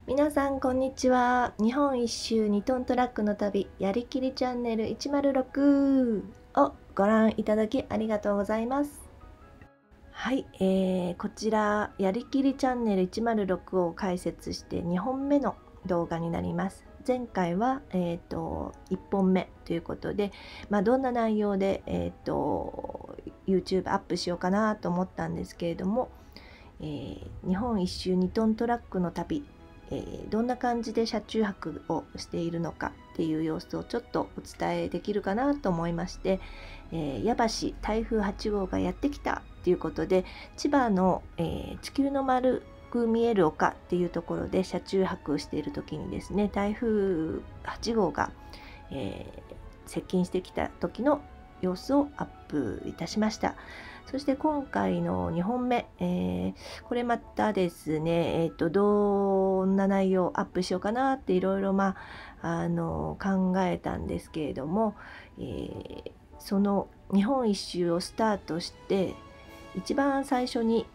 皆さんこんにちは。日本一周2トントラックの旅、やりきりチャンネル106をご覧いただきありがとうございます。はい、こちらやりきりチャンネル106を解説して2本目の動画になります。前回は、1本目ということで、どんな内容で、YouTube アップしようかなと思ったんですけれども、日本一周2トントラックの旅、どんな感じで車中泊をしているのかっていう様子をちょっとお伝えできるかなと思いまして、矢橋台風8号がやってきたということで、千葉の、地球の丸く見える丘っていうところで車中泊をしている時にですね、台風8号が、接近してきた時の様子をアップいたしました。そして今回の2本目、これまたですね、どんな内容をアップしようかなっていろいろ考えたんですけれども、その日本一周をスタートして一番最初に、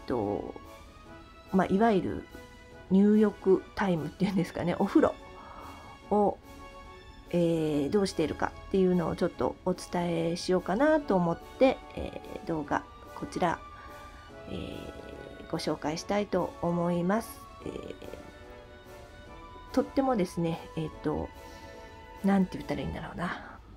いわゆる入浴タイムっていうんですかね、お風呂をどうしているかっていうのをちょっとお伝えしようかなと思って、動画こちら、ご紹介したいと思います。とってもですね、なんて言ったらいいんだろう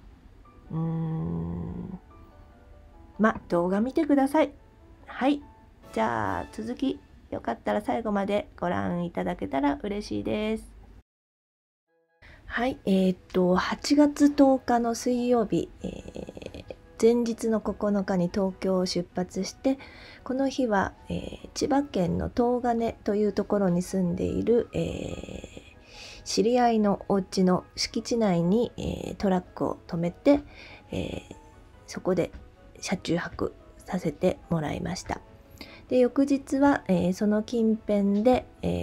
な。動画見てください。はい。じゃあ続きよかったら最後までご覧いただけたら嬉しいです。はい、8月10日の水曜日、前日の9日に東京を出発して、この日は、千葉県の東金というところに住んでいる、知り合いのお家の敷地内に、トラックを止めて、そこで車中泊させてもらいました。で、翌日は、その近辺で、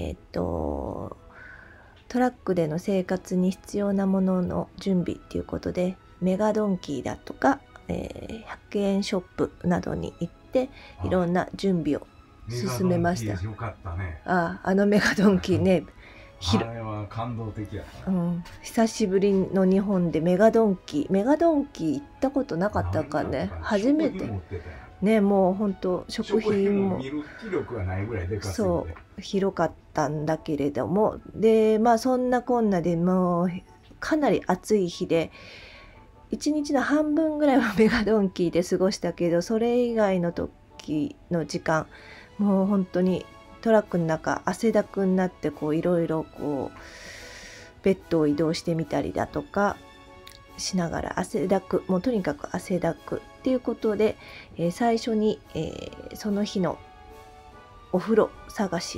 トラックでの生活に必要なものの準備ということで、メガドンキーだとか、100円ショップなどに行っていろんな準備を進めました。 よかったね。 あのメガドンキーね、 あれは感動的やった、 久しぶりの日本でメガドンキー行ったことなかったかね。初めてね、もう本当食品も見る気力がないぐらいでかすぎて、 そう広かったんだけれども、でそんなこんなでもうかなり暑い日で1日の半分ぐらいはメガドンキーで過ごしたけど、それ以外の時の時間もう本当にトラックの中汗だくになって、いろいろベッドを移動してみたりだとかしながら汗だく、もうとにかく汗だくっていうことで、最初に、その日のお風呂探し、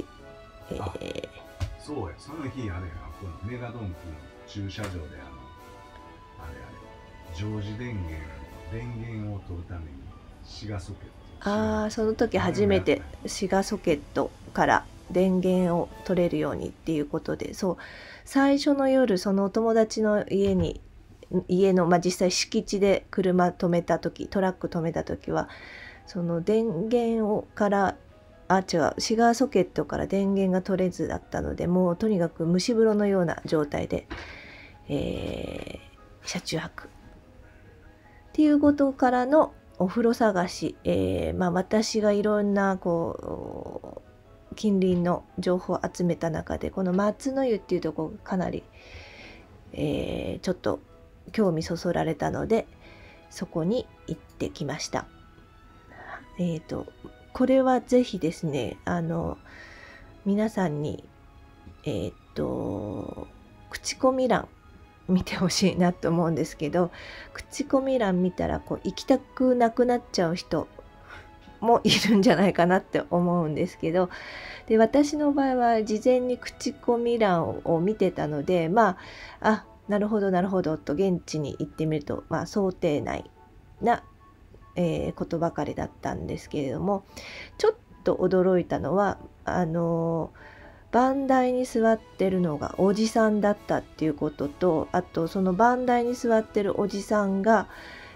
そうや、その日あれや、このメガドンキーの駐車場で常時電源を取るためにシガソケット、 その時初めてシガソケットから電源を取れるようにっていうことで、そう最初の夜、そのお友達の家の、実際敷地で車止めた時、トラック止めた時はその電源からシガーソケットから電源が取れずだったので、もうとにかく蒸し風呂のような状態で、車中泊っていうことからのお風呂探し、私がいろんな近隣の情報を集めた中で、この松の湯っていうところがかなり、ちょっと興味そそられたので、そこに行ってきました。これはぜひですね、皆さんに口コミ欄見てほしいなと思うんですけど、口コミ欄見たら行きたくなくなっちゃう人もいるんじゃないかなって思うんですけど、で私の場合は事前に口コミ欄を見てたので、なるほどなるほどと現地に行ってみると、想定内な、ことばかりだったんですけれども、ちょっと驚いたのは番台に座ってるのがおじさんだったっていうことと、あとその番台に座ってるおじさんが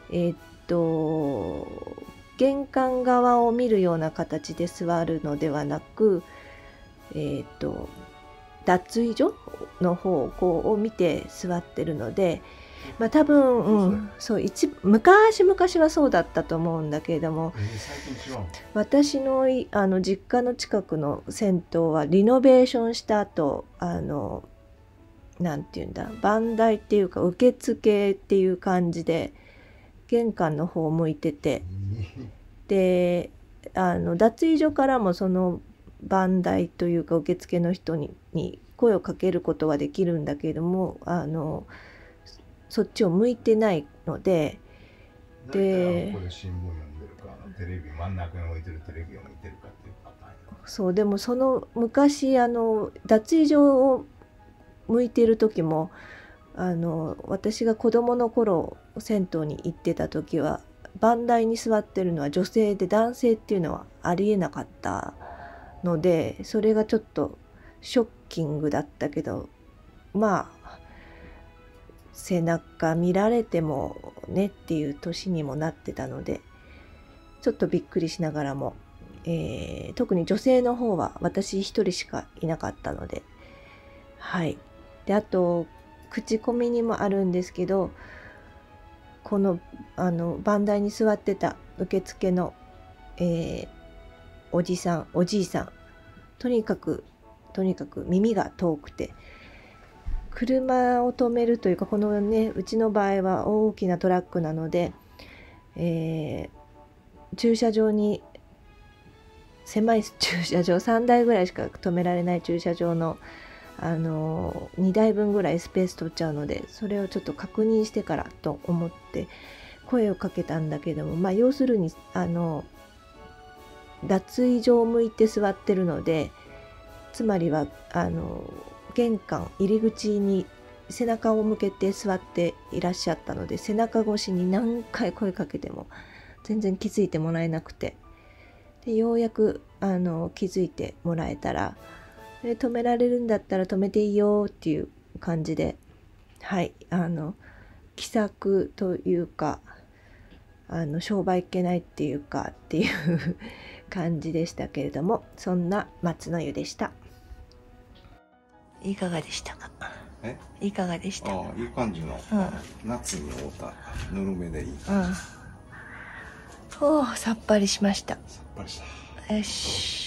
玄関側を見るような形で座るのではなく、 脱衣所の方向を見て座ってるので、多分、そう昔々はそうだったと思うんだけれども、 最近違うの？ 私の実家の近くの銭湯はリノベーションした後、なんていうんだ、番台っていうか受付っていう感じで玄関の方を向いてて、で脱衣所からもその番台というか受付の人に声をかけることはできるんだけれども、そっちを向いてないので、 ここで新聞読んでるか、テレビ真ん中に置いてるテレビを見てるかっていうパターン。 そうでもその昔脱衣所を向いている時も私が子供の頃銭湯に行ってた時は番台に座ってるのは女性で、男性っていうのはありえなかったので、それがちょっとショッキングだったけど、背中見られてもねっていう年にもなってたので、ちょっとびっくりしながらも、特に女性の方は私一人しかいなかったので、はい。で、あと口コミにもあるんですけど、この番台に座ってた受付の、おじいさん、とにかく耳が遠くて、車を止めるというか、このね、うちの場合は大きなトラックなので、駐車場に、狭い駐車場3台ぐらいしか止められない駐車場の2台分ぐらいスペース取っちゃうので、それをちょっと確認してからと思って声をかけたんだけども、要するに脱衣所を向いて座ってるので、つまりは玄関入り口に背中を向けて座っていらっしゃったので、背中越しに何回声かけても全然気づいてもらえなくて、でようやく気づいてもらえたら、で止められるんだったら止めていいよっていう感じで、はい、気さくというか商売いけないっていうかっていう感じでしたけれども、そんな松の湯でした。いかがでしたか？いかがでした？ いい感じの、夏に合うたぬるめでいい。 さっぱりしました。 さっぱりした。 よし。